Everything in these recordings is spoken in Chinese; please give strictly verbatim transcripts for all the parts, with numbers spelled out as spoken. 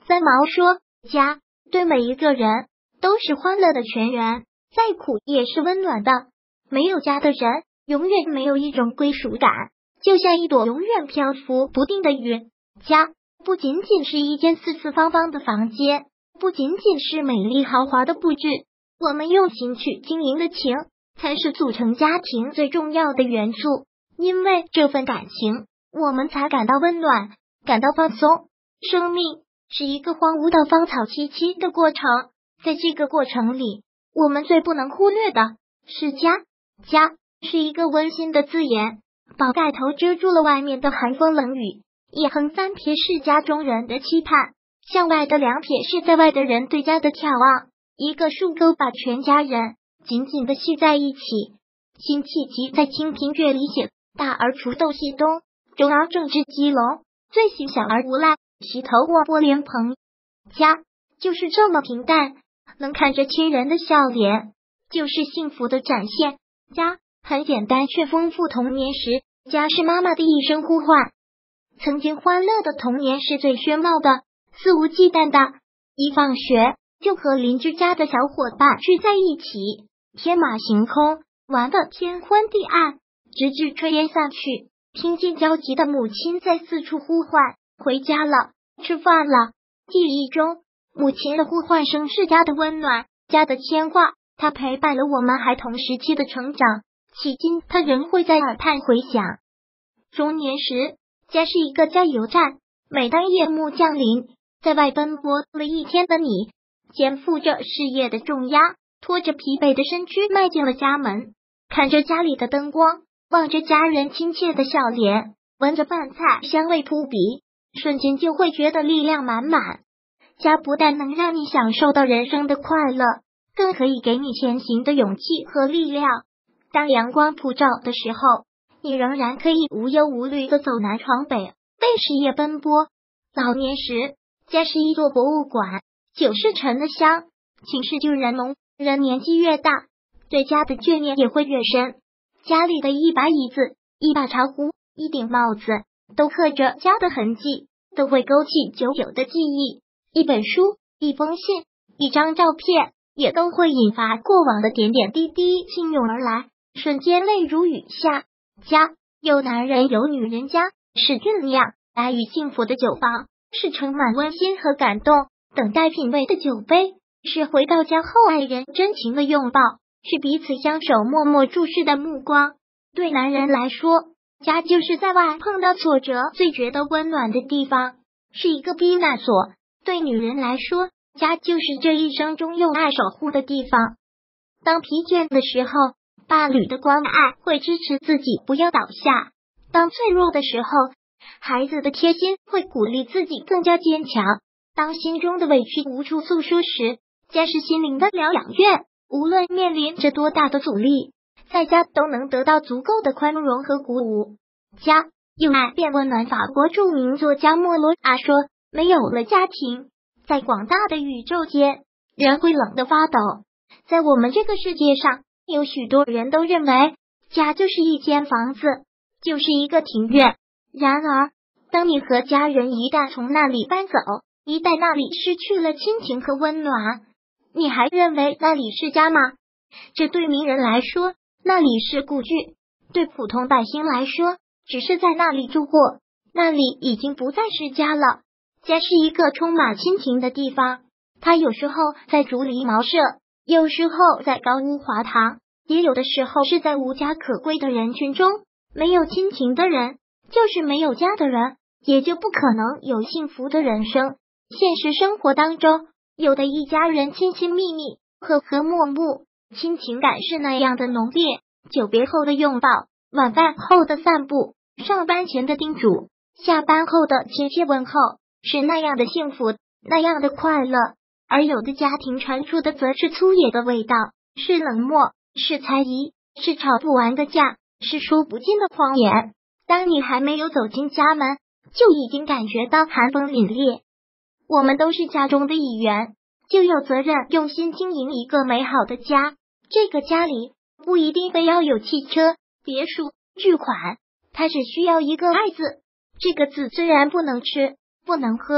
三毛说，家对每一个人都是欢乐的泉源，再苦也是温暖的。没有家的人永远没有一种归属感，就像一朵永远漂浮不定的云。家不仅仅是一间四四方方的房间，不仅仅是美丽豪华的布置，我们用心去经营的情，才是组成家庭最重要的元素。因为这份感情，我们才感到温暖，感到放松。生命是一个荒芜到芳草萋萋的过程，在这个过程里，我们最不能忽略的是家。家是一个温馨的字眼，宝盖头遮住了外面的寒风冷雨，一横三撇是家中人的期盼，向外的两撇是在外的人对家的眺望，一个竖钩把全家人紧紧的系在一起。辛弃疾在《清平乐》里写，大而锄豆系冬，中而正之鸡笼，最喜小而无赖，席头卧剥莲蓬。家就是这么平淡，能看着亲人的笑脸，就是幸福的展现。家很简单却丰富。童年时，家是妈妈的一声呼唤。曾经欢乐的童年是最喧闹的，肆无忌惮的，一放学就和邻居家的小伙伴聚在一起，天马行空，玩得天昏地暗，直至炊烟散去，听见焦急的母亲在四处呼唤，回家了，吃饭了。记忆中，母亲的呼唤声是家的温暖，家的牵挂，它陪伴了我们孩童时期的成长，迄今它仍会在耳畔回响。中年时，家是一个加油站，每当夜幕降临，在外奔波了一天的你，肩负着事业的重压，拖着疲惫的身躯迈进了家门，看着家里的灯光，望着家人亲切的笑脸，闻着饭菜香味扑鼻，瞬间就会觉得力量满满。家不但能让你享受到人生的快乐，更可以给你前行的勇气和力量。当阳光普照的时候，你仍然可以无忧无虑的走南闯北，为事业奔波。老年时，家是一座博物馆，酒是陈的香，情是旧人浓。人年纪越大，对家的眷恋也会越深。家里的一把椅子、一把茶壶、一顶帽子，都刻着家的痕迹，都会勾起久久的记忆。一本书、一封信、一张照片，也都会引发过往的点点滴滴倾涌而来，瞬间泪如雨下。家有男人有女人，家是酝酿爱与幸福的酒坊，是盛满温馨和感动，等待品味的酒杯，是回到家后爱人真情的拥抱，是彼此相守默默注视的目光。对男人来说，家就是在外碰到挫折最觉得温暖的地方，是一个避难所。对女人来说，家就是这一生中用爱守护的地方。当疲倦的时候，伴侣的关爱会支持自己不要倒下；当脆弱的时候，孩子的贴心会鼓励自己更加坚强；当心中的委屈无处诉说时，家是心灵的疗养院。无论面临着多大的阻力，在家都能得到足够的宽容和鼓舞。家有爱便温暖。法国著名作家莫洛阿说，没有了家庭，在广大的宇宙间，人会冷得发抖。在我们这个世界上，有许多人都认为家就是一间房子，就是一个庭院。然而，当你和家人一旦从那里搬走，一旦那里失去了亲情和温暖，你还认为那里是家吗？这对名人来说，那里是故居；对普通百姓来说，只是在那里住过，那里已经不再是家了。家是一个充满亲情的地方，它有时候在竹篱茅舍，有时候在高屋华堂，也有的时候是在无家可归的人群中。没有亲情的人，就是没有家的人，也就不可能有幸福的人生。现实生活当中，有的一家人亲亲密密，和和睦睦，亲情感是那样的浓烈。久别后的拥抱，晚饭后的散步，上班前的叮嘱，下班后的亲切问候，是那样的幸福，那样的快乐。而有的家庭传出的则是粗野的味道，是冷漠，是猜疑，是吵不完的架，是说不尽的谎言。当你还没有走进家门，就已经感觉到寒风凛冽。我们都是家中的一员，就有责任用心经营一个美好的家。这个家里不一定非要有汽车、别墅、巨款，它只需要一个爱字。这个字虽然不能吃，不能喝，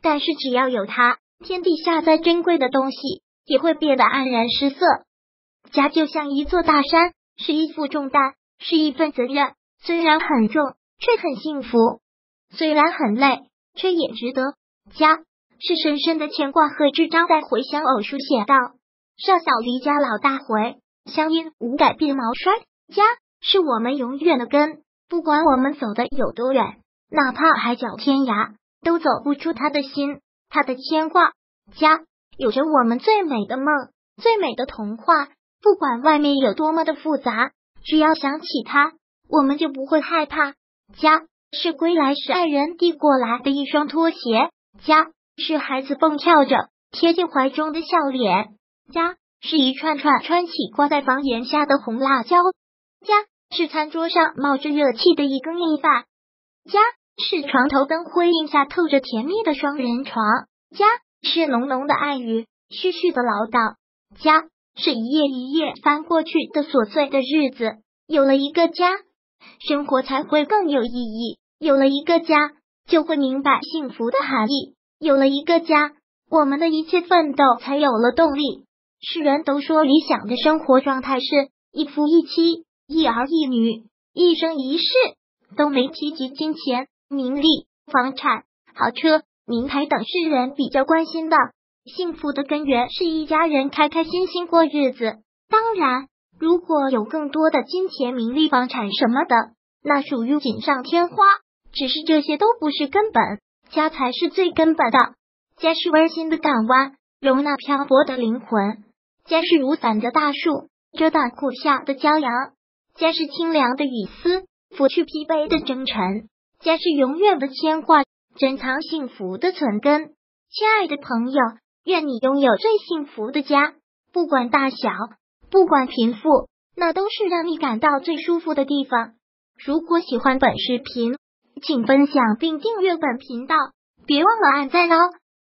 但是只要有它，天底下再珍贵的东西也会变得黯然失色。家就像一座大山，是一负重担，是一份责任，虽然很重，却很幸福；虽然很累，却也值得。家是深深的牵挂和志章在回乡偶书写道：少小离家老大回，乡音无改变毛衰。家是我们永远的根，不管我们走的有多远，哪怕海角天涯，都走不出他的心，他的牵挂。家有着我们最美的梦，最美的童话。不管外面有多么的复杂，只要想起他，我们就不会害怕。家是归来时爱人递过来的一双拖鞋，家是孩子蹦跳着贴近怀中的笑脸，家是一串串穿起挂在房檐下的红辣椒，家是餐桌上冒着热气的一羹米饭，家是床头灯辉映下透着甜蜜的双人床，家是浓浓的爱语，絮絮的唠叨，家是一页一页翻过去的琐碎的日子。有了一个家，生活才会更有意义；有了一个家，就会明白幸福的含义；有了一个家，我们的一切奋斗才有了动力。世人都说理想的生活状态是一夫一妻，一儿一女，一生一世，都没提及金钱、名利、房产、豪车、名牌等世人比较关心的。幸福的根源是一家人开开心心过日子。当然，如果有更多的金钱、名利、房产什么的，那属于锦上添花，只是这些都不是根本，家才是最根本的。家是温馨的港湾，容纳漂泊的灵魂；家是如伞的大树，遮挡酷夏的骄阳；家是清凉的雨丝，拂去疲惫的征尘；家是永远的牵挂，珍藏幸福的存根。亲爱的朋友，愿你拥有最幸福的家，不管大小，不管贫富，那都是让你感到最舒服的地方。如果喜欢本视频，请分享并订阅本频道，别忘了按赞哦。